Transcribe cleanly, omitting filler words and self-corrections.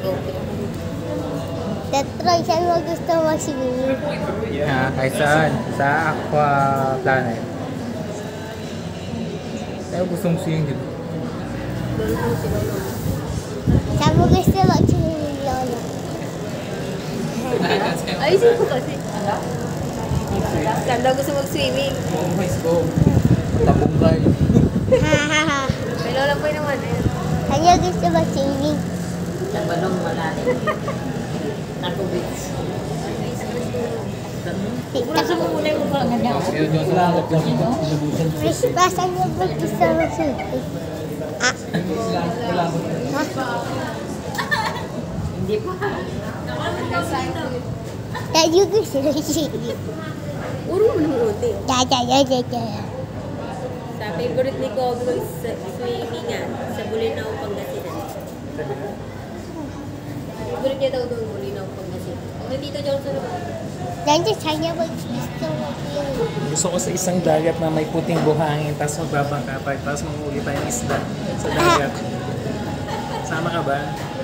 Detroit, saan mo gusto mag-swimming? Kahit saan. Sa Aqua Planet. Tayo gustong swimming dito. Saan mo gusto mag-swimming, Lolo? Ayusin ko kasi. Saan daw gusto mag-swimming? Let's go. Tabunggay. May lola po naman eh. Saan niyo gusto mag-swimming? Tabalong malalim. Ako beach. Tiktak mo muna yung mga ganda. Saan niyo gusto mag-swimming? Ha? Hindi pa. Saan niyo gusto mag-swimming? Puro mo nang uti. Sa Favorite ni Cobro is swimming sa Bulinaw, Pangasinan. Favorite niya daw doon, Bulinaw, Pangasinan. Okay, Tito Johnson naman. Saan niyo gusto mag-swimming? Gusto ko sa isang dagat na may puting buhangin, tapos magbabangka pa, tapos manghuli tayong isda sa dagat. Sama ka ba?